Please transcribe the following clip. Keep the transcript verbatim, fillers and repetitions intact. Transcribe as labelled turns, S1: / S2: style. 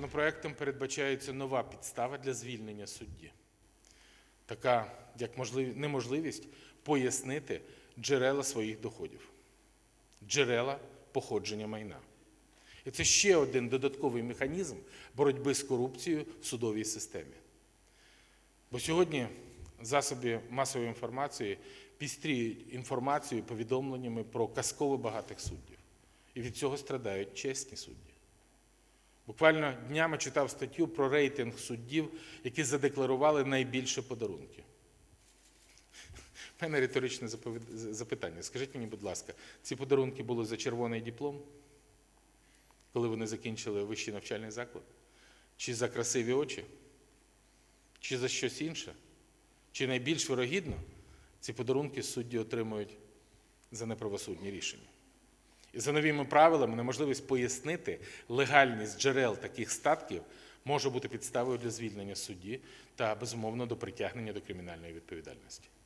S1: Законопроектом передбачається нова підстава для звільнення судді. Така, як можливість, неможливість пояснити джерела своїх доходів, джерела походження майна. І це ще один додатковий механізм боротьби з корупцією в судовій системі. Бо сьогодні засоби масової інформації пістріють інформацією, повідомленнями про казково багатих суддів. І від цього страдають чесні судді. Буквально днями читав статтю про рейтинг суддів, які задекларували найбільше подарунки. У мене риторичне запитання. Скажіть мені, будь ласка, ці подарунки були за червоний диплом, коли вони закінчили вищий навчальний заклад? Чи за красиві очі? Чи за щось інше? Чи найбільш вирогідно ці подарунки судді отримують за неправосудні рішення? І за новими правилами неможливість пояснити легальність джерел таких статків може бути підставою для звільнення судді та, безумовно, до притягнення до кримінальної відповідальності.